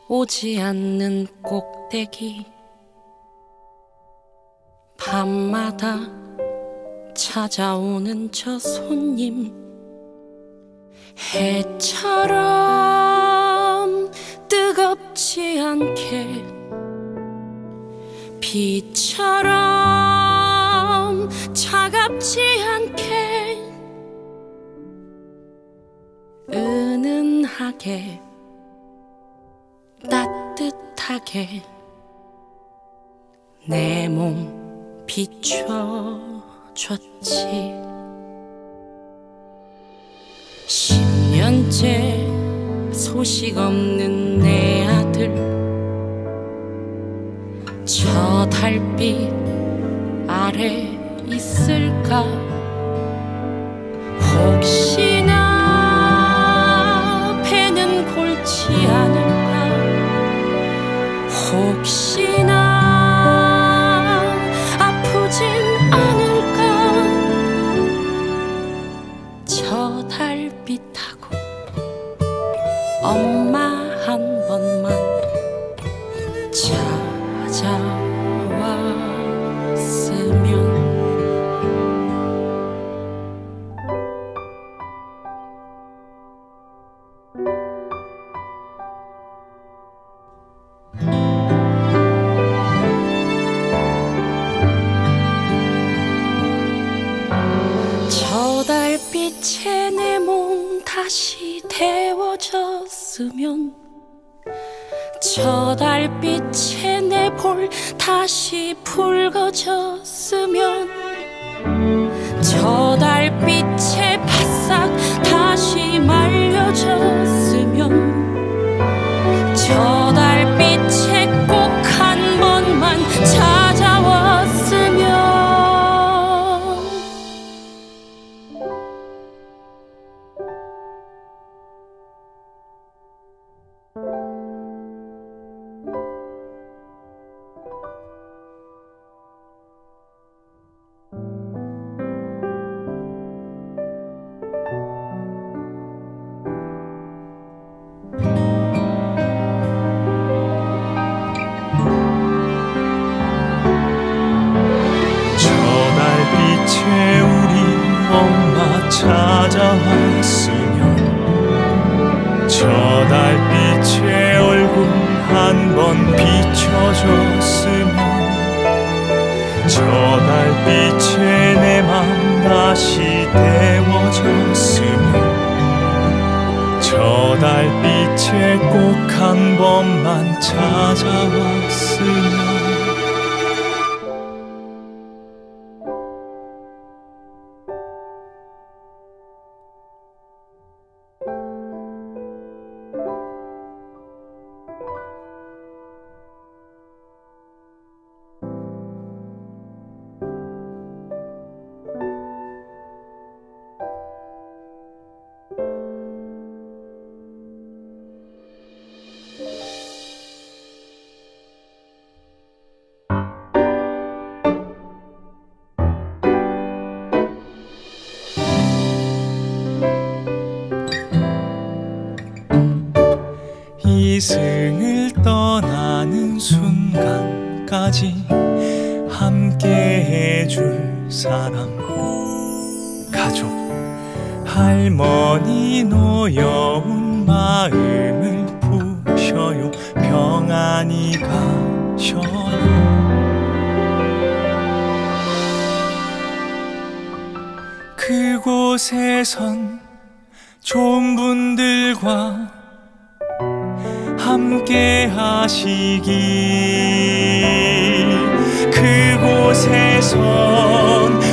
오지 않는 꼭대기 밤마다 찾아오는 저 손님 해처럼 뜨겁지 않게 비처럼 차갑지 않게 은은하게 따뜻하게 내 몸 비춰줬지. 10년째 소식 없는 내 아들 저 달빛 아래 있을까. 혹시나 배는 골치 않을까. 혹시나 아프진 않을까. 저 달빛하고 엄마 한 번만 찾아왔으면. 저 달빛에 내 몸 다시 데워졌으면. 저 달빛에 내 볼 다시 붉어졌으면. 저 달빛에 바싹 다시 말려졌으면. 저 달빛에 꼭 한 번만 찾아왔으면. 우리 엄마 찾아왔으면. 저 달빛에 얼굴 한 번 비춰줬으면. 저 달빛에 내 맘 다시 데워졌으면. 저 달빛에 꼭 한 번만 찾아왔으면. 이승을 떠나는 순간까지 함께 해줄 사람, 가족, 할머니 노여운 마음을 푸셔요. 평안히 가셔요. 그곳에선 좋은 분들과 함께 하시길. 그곳에선